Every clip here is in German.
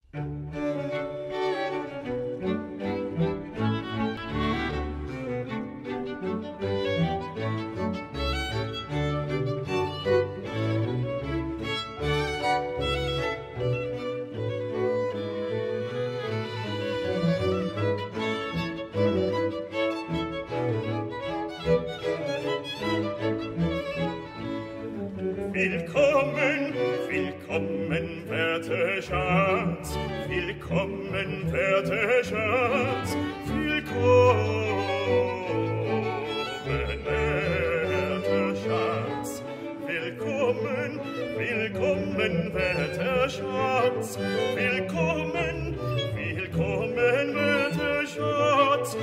Willkommen, willkommen, werter Schatz. Willkommen, werter Schatz. Willkommen, werter Schatz. Willkommen, willkommen, werter Schatz. Willkommen, willkommen, werter Schatz.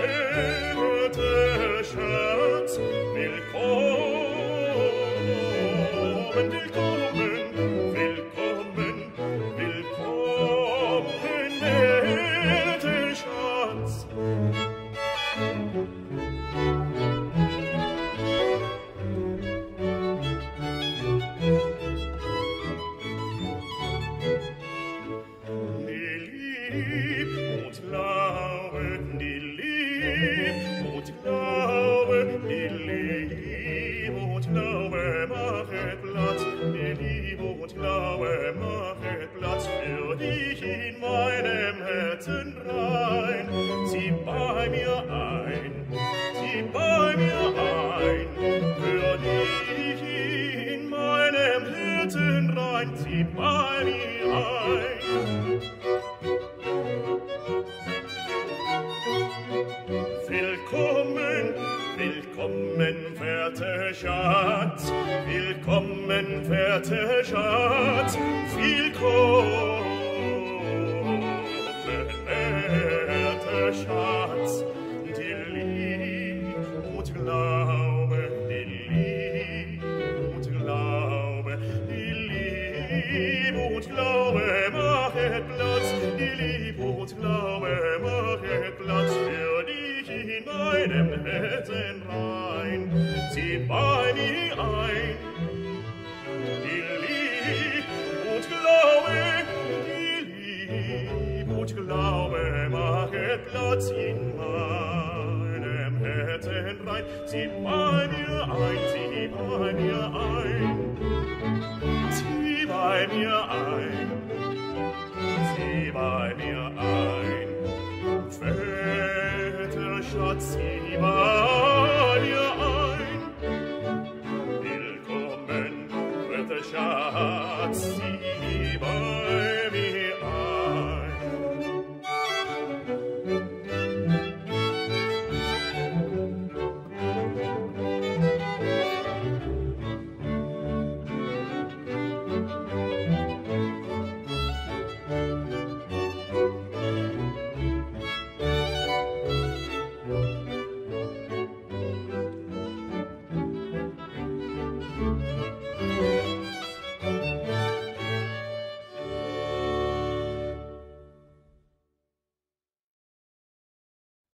Werter Schatz, willkommen. Willkommen, willkommen, willkommen, werter Schatz. Die Lieb und Laube, die Lieb und Laube, die Lieb und Laube machet Platz, die Liebe und Laube machet Platz für dich in meinem Herzen rein. Zieh bei mir ein, zieh bei mir ein, für dich in meinem Herzen rein, zieh bei mir ein. Willkommen, willkommen, werter Schatz. Willkommen, werter Schatz. Willkommen, werter Schatz. Die Lieb und Glaube, die Lieb und Glaube, die Lieb und Glaube machet Platz, die Lieb und Glaube machet Platz für dich in meinem Herzen rein. Zieh bei mir ein, die Lieb und Glaube, die Lieb und Glaube machet Platz in meinem Herzen rein. Zieh bei mir ein, zieh bei mir